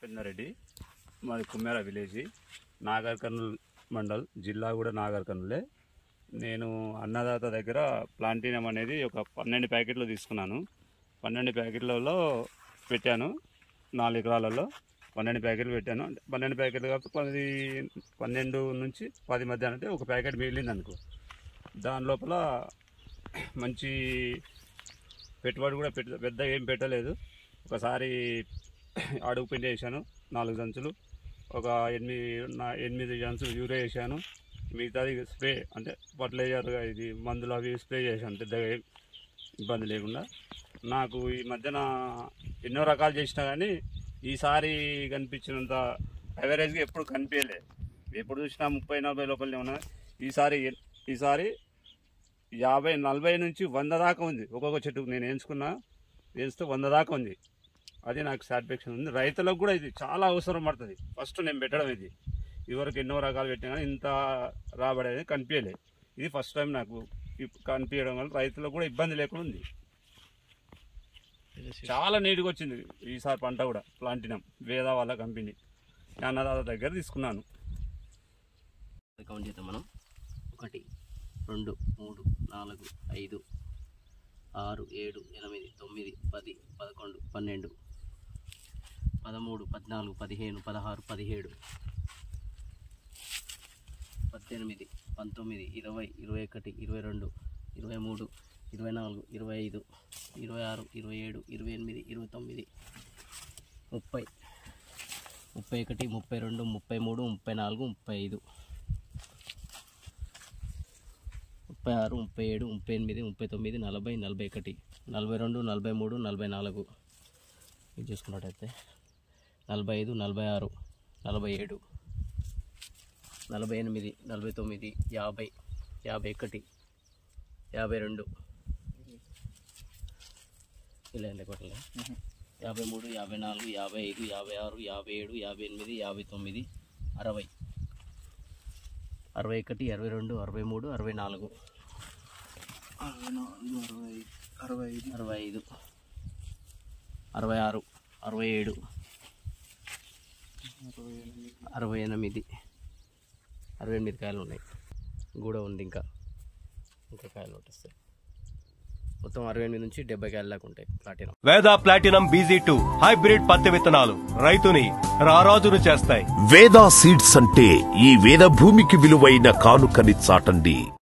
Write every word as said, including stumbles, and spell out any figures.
పెన్నారెడ్డి, మాది కుమ్మేర విలేజ్, నాగర్ కర్నూల్ మండల్, జిల్లా కూడా నాగర్ కర్నూలే. నేను అన్నదాత దగ్గర ప్లాంటీనం అనేది ఒక పన్నెండు ప్యాకెట్లు తీసుకున్నాను. పన్నెండు ప్యాకెట్లలో పెట్టాను, నాలుగు ఎకరాలలో పన్నెండు ప్యాకెట్లు పెట్టాను. పన్నెండు ప్యాకెట్లు కాబట్టి పది పన్నెండు నుంచి పది మధ్య అంటే ఒక ప్యాకెట్ మిగిలింది అనుకో. దాని లోపల మంచి పెట్టుబడి కూడా పెట్ట పెద్ద ఏం పెట్టలేదు. ఒకసారి అడుగు పిండి వేసాను, నాలుగు సంచులు, ఒక ఎనిమిది ఎనిమిది సంచులు యూరియా వేసాను. మిగతాది స్ప్రే అంటే ఫర్టిలైజర్గా ఇది మందులు అవి స్ప్రే చేశాను, పెద్దగా ఏం ఇబ్బంది లేకుండా. నాకు ఈ మధ్యన ఎన్నో రకాలు చేసినా కానీ ఈసారి కనిపించినంత యావరేజ్గా ఎప్పుడు కనిపించలే. ఎప్పుడు చూసినా ముప్పై నలభై లోపలనే ఉన్నా. ఈసారి ఈసారి యాభై నలభై నుంచి వంద దాకా ఉంది. ఒక్కొక్క చెట్టుకు నేను ఎంచుకున్నా, వేస్తే వంద దాకా ఉంది. అది నాకు సాటిస్ఫాక్షన్ ఉంది. రైతులకు కూడా ఇది చాలా అవసరం పడుతుంది. ఫస్ట్ నేను పెట్టడం ఇది, ఇవరకు ఎన్నో రకాలు పెట్టినా కానీ ఇంత రాబడేది కనిపించలేదు. ఇది ఫస్ట్ టైం నాకు కనిపించడం వల్ల రైతులకు కూడా ఇబ్బంది లేకుండా ఉంది. చాలా నీట్గా వచ్చింది ఈసారి పంట కూడా. ప్లాంటినం వేద వాళ్ళ కంపెనీ అన్నదాత దగ్గర తీసుకున్నాను. కౌంట్ చేద్దాం మనం. ఒకటి, రెండు, మూడు, నాలుగు, ఐదు, ఆరు, ఏడు, ఎనిమిది, తొమ్మిది, పది, పదకొండు, పన్నెండు, పదమూడు, పద్నాలుగు, పదిహేను, పదహారు, పదిహేడు, పద్దెనిమిది, పంతొమ్మిది, ఇరవై, ఇరవై ఒకటి, ఇరవై రెండు, ఇరవై మూడు, ఇరవై నాలుగు, ఇరవై ఐదు, ఇరవై ఆరు, ఇరవై ఏడు, ఇరవై ఎనిమిది, ఇరవై తొమ్మిది, ముప్పై, ముప్పై ఒకటి, ముప్పై రెండు, ముప్పై మూడు, ముప్పై నాలుగు, ముప్పై ఐదు, ముప్పై ఆరు, ముప్పై ఏడు, ముప్పై ఎనిమిది, ముప్పై తొమ్మిది, నలభై, నలభై ఒకటి, నలభై రెండు, నలభై మూడు, నలభై నాలుగు, ఇది చూసుకున్నట్టయితే నలభై ఐదు, నలభై ఆరు, నలభై ఏడు, నలభై ఎనిమిది, నలభై తొమ్మిది, యాభై, యాభై ఒకటి, యాభై రెండు, ఇలా ఎంత కొట్టలే, యాభై మూడు, యాభై నాలుగు, యాభై ఐదు, యాభై ఆరు, యాభై ఏడు, యాభై ఎనిమిది, యాభై తొమ్మిది, అరవై, అరవై ఒకటి, అరవై రెండు, అరవై మూడు, అరవై నాలుగు, అరవై నాలుగు, అరవై అరవై ఐదు, అరవై ఐదు, అరవై ఆరు, అరవై ఏడు, అరవై ఎనిమిది, అరవై ఎనిమిది కాయలు ఉన్నాయి. కూడా ఉంది, ఇంకా ఇంకా కాయలు పట్టిస్తాయి. మొత్తం అరవై ఎనిమిది నుంచి డెబ్బై కాయల దాకా ఉంటాయి ప్లాటినం. వేద ప్లాటినం బీజీ టూ హైబ్రిడ్ పత్తి విత్తనాలు రైతుని రారాజును చేస్తాయి. వేద సీడ్స్ అంటే ఈ వేద భూమికి విలువైన కానుకని చాటండి.